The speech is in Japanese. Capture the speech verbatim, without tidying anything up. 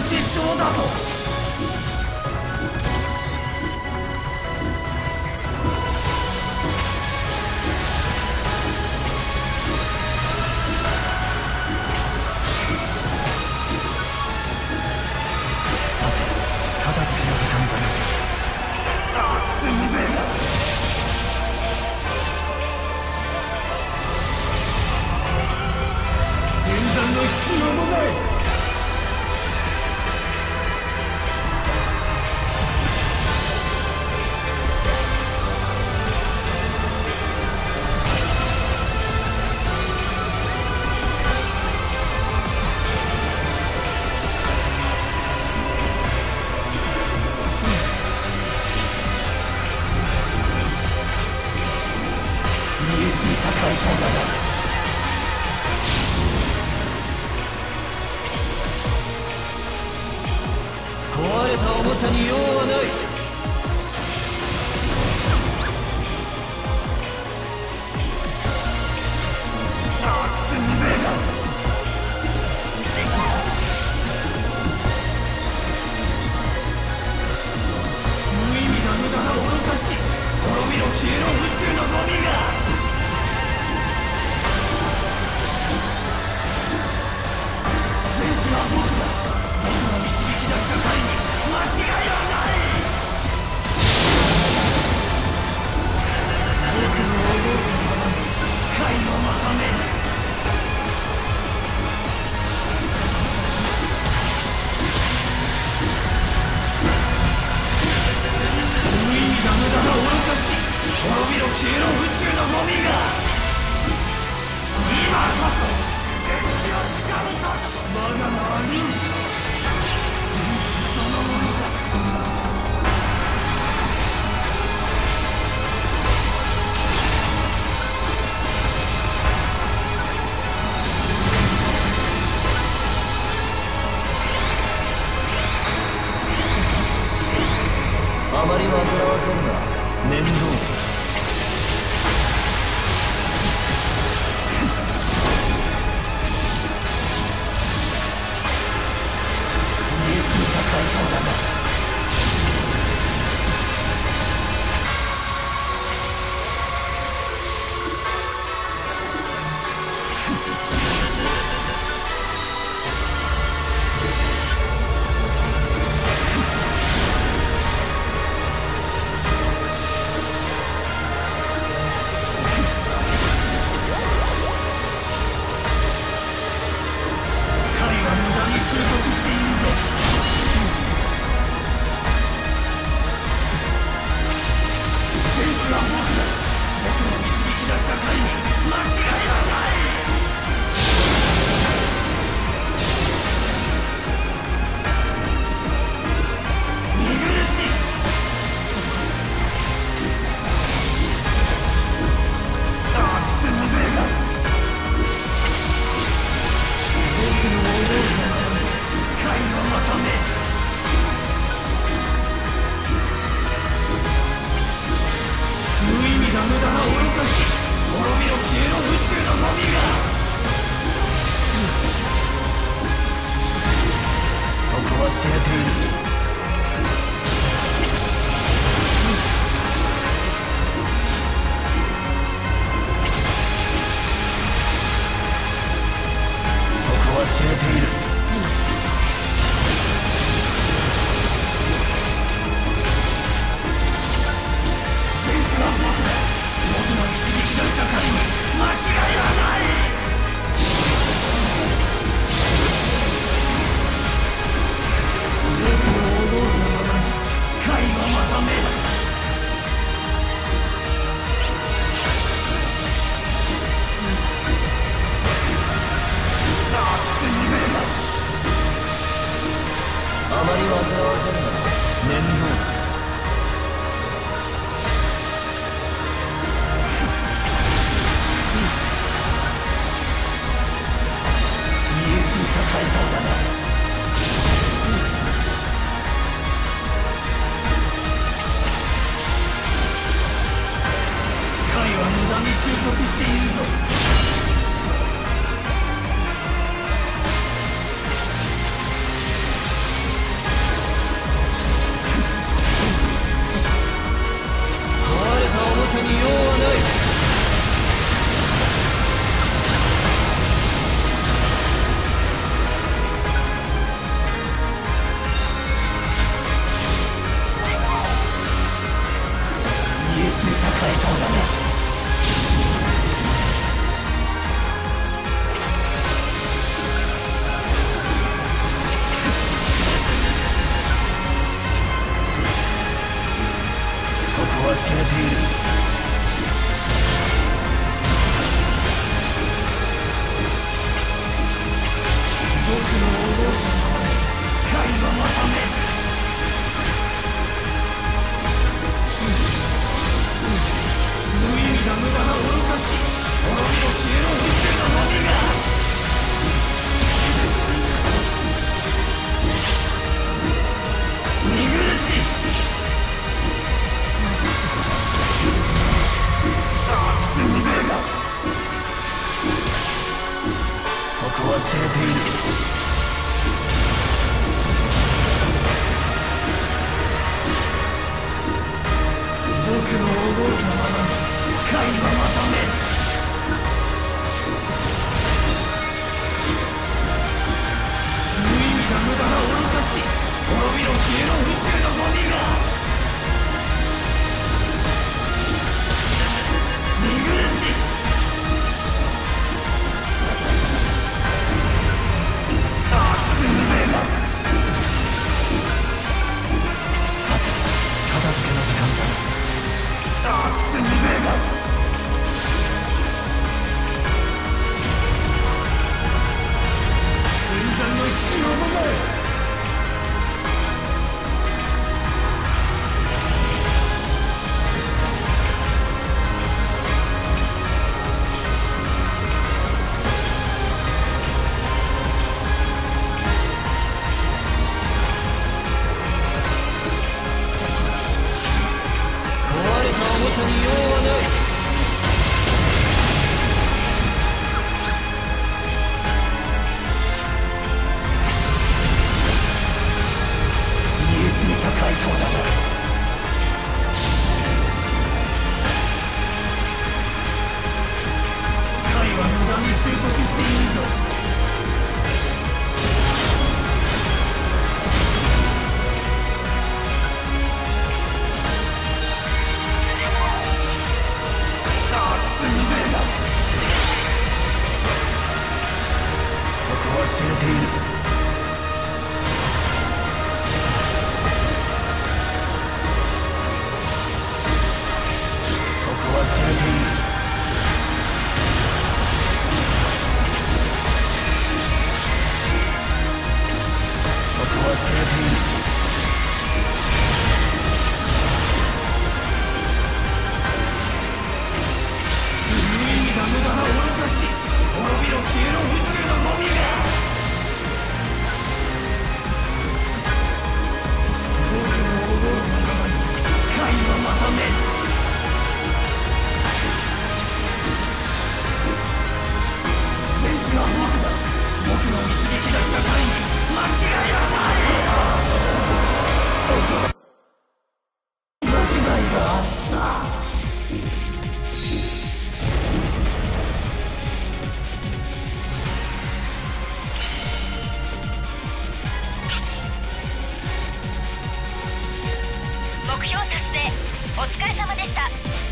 失笑だと。壊れたおもちゃに用はない。無意味な無駄な愚かし、滅びろ消えろ宇宙のゴミが。戦士は僕だ。僕の導き出した会に間違いはない。僕の思うままに会をまとめる。無意味な無駄な愚かし、滅びろ消えろ宇宙のゴミが。今こそ全地をつかむ時。我が名はルース。戦士そのものだ。あまり煩わせるな。面倒だ。間違いはない。 僕の思うがままに会はまとめる。無意味な無駄な愚かし滅びろ消えろ宇宙のゴミが見苦しい。アークスムベーガさて片付けの時間だ。アークスムベーガ分断の必要もない。忘れている。そこは知れている。そこは知れている。無意味な無駄な愚かし滅びろ消えろ宇宙のゴミがまとめる。戦士は僕だ。僕の導き出した会に間違いはない。間違いがあった。 目標達成お疲れ様でした。